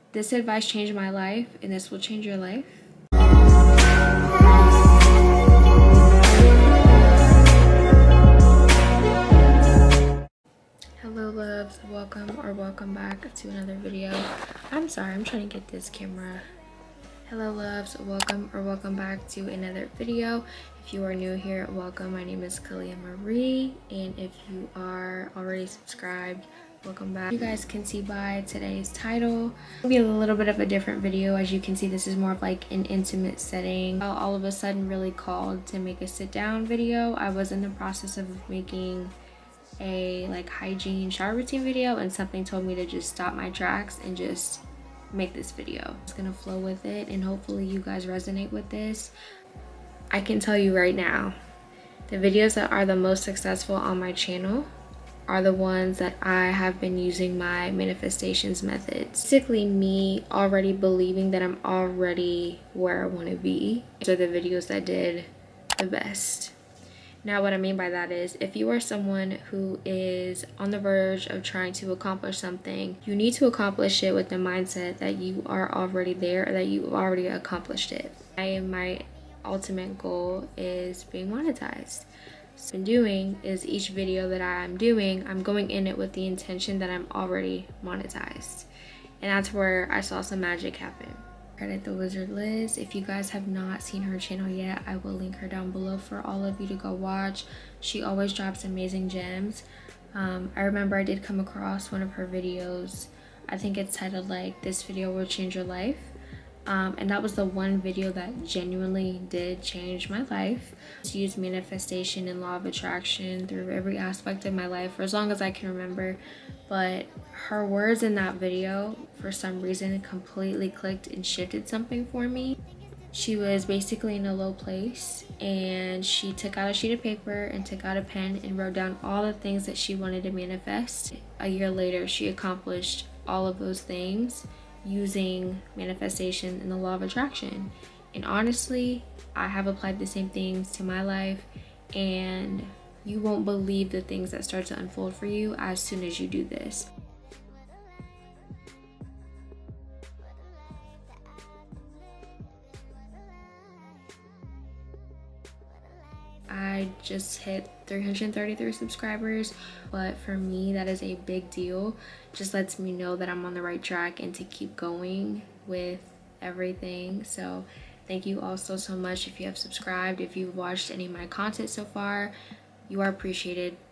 This advice changed my life, and this will change your life. Hello loves, welcome back to another video. I'm sorry, I'm trying to get this camera. Hello loves, welcome back to another video. If you are new here, welcome. My name is Kalia Marie, and if you are already subscribed, welcome back. You guys can see by today's title, it'll be a little bit of a different video. As you can see, this is more of like an intimate setting. All of a sudden really called to make a sit down video. I was in the process of making a like hygiene shower routine video, and something told me to just stop my tracks and just make this video. It's gonna flow with it, and hopefully you guys resonate with this. I can tell you right now, the videos that are the most successful on my channel are the ones that I have been using my manifestations methods. Basically me already believing that I'm already where I want to be. Those are the videos that did the best. Now what I mean by that is, if you are someone who is on the verge of trying to accomplish something, you need to accomplish it with the mindset that you are already there, or that you've already accomplished it. My ultimate goal is being monetized. What I'm doing is, each video that I'm doing, I'm going in it with the intention that I'm already monetized. And that's where I saw some magic happen. Credit the Wizard Liz. If you guys have not seen her channel yet, I will link her down below for all of you to go watch. She always drops amazing gems. I remember I did come across one of her videos. I think it's titled like "This Video Will Change Your Life." And that was the one video that genuinely did change my life. I used manifestation and law of attraction through every aspect of my life for as long as I can remember. But her words in that video, for some reason, completely clicked and shifted something for me. She was basically in a low place, and she took out a sheet of paper and took out a pen and wrote down all the things that she wanted to manifest. A year later, she accomplished all of those things using manifestation and the law of attraction. And honestly, I have applied the same things to my life, and you won't believe the things that start to unfold for you as soon as you do this. I just hit 333 subscribers, but for me that is a big deal. Just lets me know that I'm on the right track and to keep going with everything. So thank you all so much. If you have subscribed, if you've watched any of my content so far, you are appreciated.